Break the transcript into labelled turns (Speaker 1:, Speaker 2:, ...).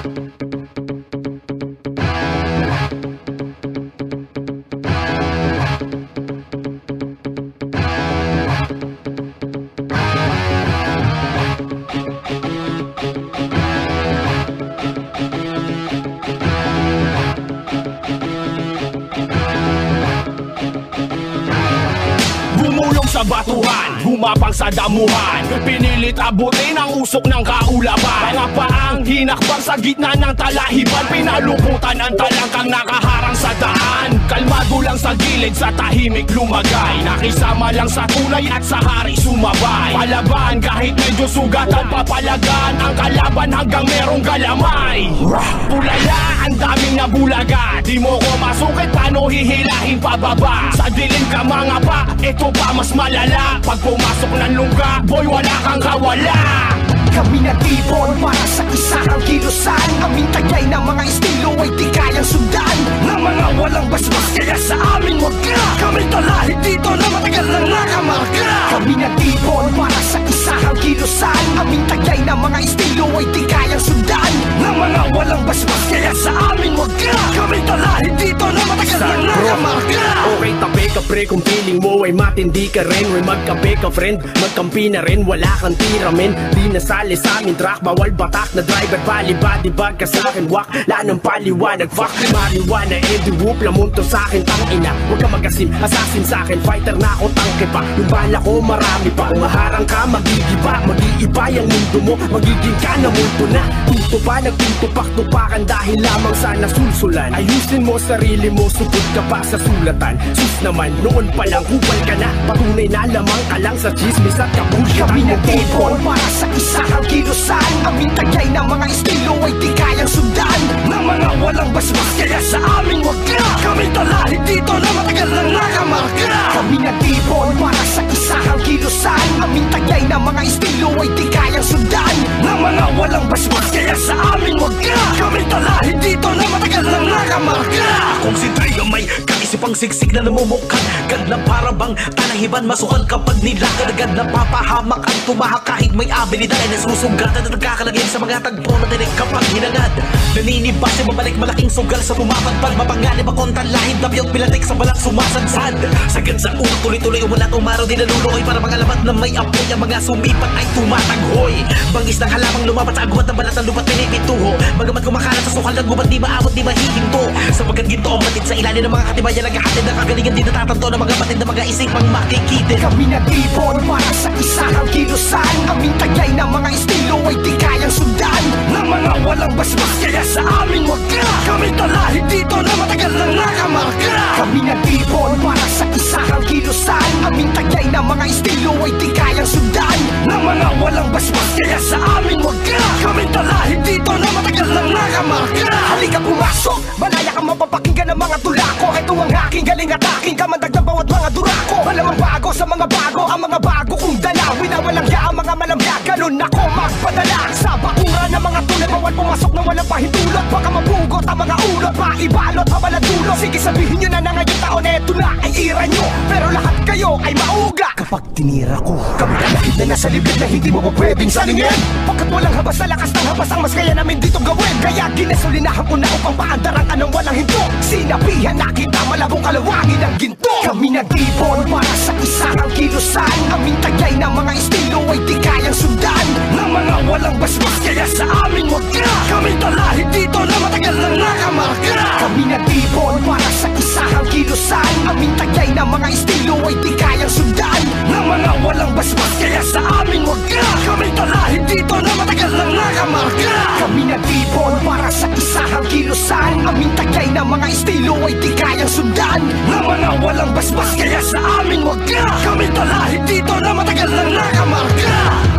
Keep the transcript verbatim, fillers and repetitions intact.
Speaker 1: Bumulong sa batuhan, humapang sa damuhan, pinilit abutin ang usok ng kaulaban. Mga paang hinakbang sa gitna ng talahiban, pinaluputan ang talangkang nakaharang sa daan. Kalmado lang sa gilid, sa tahimik lumagay, nakisama lang sa tulay at sa hari sumabay. Palaban kahit medyo sugatan, papalagan ang kalaban hanggang merong galamay. Pulala, ang daming nabulaga, di mo ko masukit, paano hihilahin pababa? Sa dilim ka mga pa, ito pa mas malala. Pag pumasok ng lungga, boy wala kang kawala.
Speaker 2: Kami nag-ibon para sa isang kilusan, aming tagay ng mga estilo ay di kayang sundan ng mga walang basbas, kaya sa amin wag ka. Kami talahid dito na matagal lang nakamarka. Kami nag-ibon para sa isang kilusan, aming tagay ng mga estilo ay di kayang sundan ng mga walang basbas, kaya sa amin wag ka. Kami talahid dito na matagal lang nakamarka.
Speaker 3: Okay tabi ka pre, kung feeling mo ay matindi ka rin, way magkape ka friend, magkampi na rin, wala kang tira men. Di nasali sa amin track, bawal batak na driver, bali-body bag ka sa'kin, wak, lanang paliwanag, fuck, marijuana, edi whoop, lamunto sa'kin, tangina, huwag ka magasim, assassin sa'kin, fighter na ako, tangke pa, yung bala ko marami pa, umaharang ka, magigiba, mag-iiba yung mundo mo, magiging ka na mundo na, tuto pa, nagtutupak-tupakan dahil lamang sa nasulsulan, ayusin mo sarili mo, supod ka pa sa sulatan, sus naman, noon pa lang, kupal ka na, patunay na lamang ka lang sa chismis at kabullshit.
Speaker 2: Kami nag-ibon para sa isang kilusan, aming tagay ng mga estilo ay di kayang sundan ng mga walang basbas, kaya sa amin wag ka. Kami talahid dito na matagal lang nakamarka. Kami nag-ibon para sa isang kilusan, aming tagay ng mga estilo ay di kayang sundan ng mga walang basbas, kaya sa amin wag ka. Kami talahid dito na matagal lang nakamarka.
Speaker 4: Kung si Dre may kaisipang siksik na namumukhan, gad na parabang tanahiban, masukan kapag nilakad, agad na papahamak ang tumahak kahit may abilidad ay nasusugatan at nagkakalagay sa mga tagpo na tinig kapag hinangad. Naninibas ay babalik malaking sugal sa pumapagpag, mapanganib akong talahid na biyot pilatik sa balang sumasadsad. Sagad sa ulo tuloy-tuloy umulat umaraw di naluloy, para mga labat na may apoy ang mga sumipat ay tumataghoy. Bangis ng halamang lumapat sa agwat ng balat ng lupat pinipituho, bagamat kumakalat sa sukal ng gubat di maabot di mahihinto. Sapagkat ginto ang batid sa ilalim ng mga katibayan, naghahatid ng kagalingan di natatanto ng mga batid ng mga isipang makikitid.
Speaker 2: Kami nag-ibon para sa isang kilusan, aming tagay ng mga estilo ay di kayang sundan ng mga walang basbas, kaya sa amin wag ka. Kami talahid dito na matagal lang nakamarka. Kami nag-ibon para sa isang kilusan, aming tagay ng mga estilo ay di kayang sundan ng mga walang basbas, kaya sa amin wag ka. Kami talahid dito na matagal lang nakamarka. Halika pumasok, malaya kang mapapakinggan ng mga tula ko. Ito ang aking galing at aking kamandag ng bawat mga durako. Malamang bago sa mga bago, ang mga bago kong dalawin na walang ya ang mga malamya. Ganun ako magpadala sa bakura ng mga tulad, bawal pumasok na walang pahintulot. Baka mabugot ang mga ulot, maibalot ang maladulo. Sige sabihin nyo na na ngayong taon, eto na ay ira nyo, pero lahat kayo ay mauga kapag tinira ko. Kami kalahid na nasa libid na hindi mo pa pwedeng salingin, pagkat walang habas sa lakas ng habas ang mas kaya namin dito gawin. Kaya ginasolinahan ko na upang paandaran ka ng walang hinto. Sinabihan na kita malabong kalawangin ang ginto. Kami nag-ibon para sa isang kilusan, aming tagay ng mga estilo ay di kayang sundan ng mga walang basbas, kaya sa amin wag ka. Kami talahid dito na matagal lang nakamarka. Kami nag-ibon para sa isang kilusan, aming tagay ng mga estilo ay di kayang sundan ng mga walang basbas, kaya sa amin wag ka. Kami talahid dito na matagal lang nakamarka. Kami nag-ibon para sa isang kilusan, aming tagay ng mga estilo ay di kayang sundan ng mga walang basbas, kaya sa amin wag ka. Kami talahid dito na matagal lang nakamarka.